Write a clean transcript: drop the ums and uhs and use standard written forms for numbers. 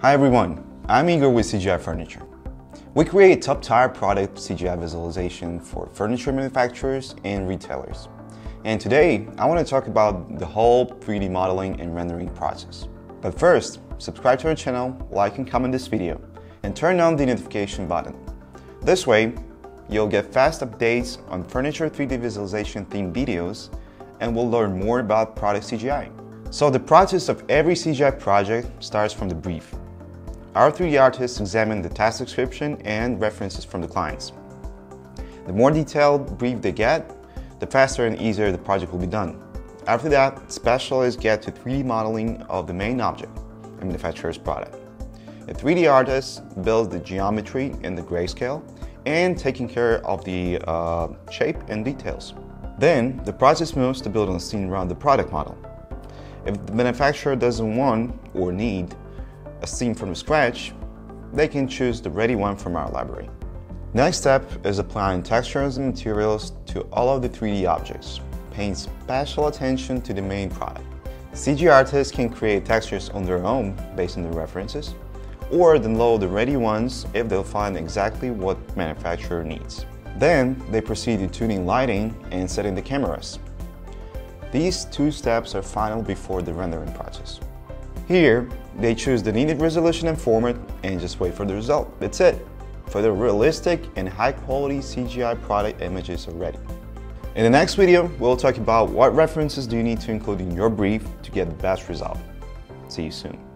Hi everyone, I'm Igor with CGI Furniture. We create top-tier product CGI visualization for furniture manufacturers and retailers. And today, I want to talk about the whole 3D modeling and rendering process. But first, subscribe to our channel, like and comment this video, and turn on the notification button. This way, you'll get fast updates on furniture 3D visualization themed videos, and we'll learn more about product CGI. So the process of every CGI project starts from the brief. Our 3D artists examine the task description and references from the clients. The more detailed brief they get, the faster and easier the project will be done. After that, specialists get to 3D modeling of the main object, a manufacturer's product. A 3D artist builds the geometry and the grayscale and taking care of the shape and details. Then, the process moves to build a scene around the product model. If the manufacturer doesn't want or need a scene from scratch, they can choose the ready one from our library. Next step is applying textures and materials to all of the 3D objects, paying special attention to the main product. CG artists can create textures on their own based on the references, or download the ready ones if they'll find exactly what manufacturer needs. Then they proceed to tuning lighting and setting the cameras. These two steps are final before the rendering process. Here, they choose the needed resolution and format and just wait for the result. That's it. For the realistic and high-quality CGI product images are ready. In the next video, we'll talk about what references do you need to include in your brief to get the best result. See you soon.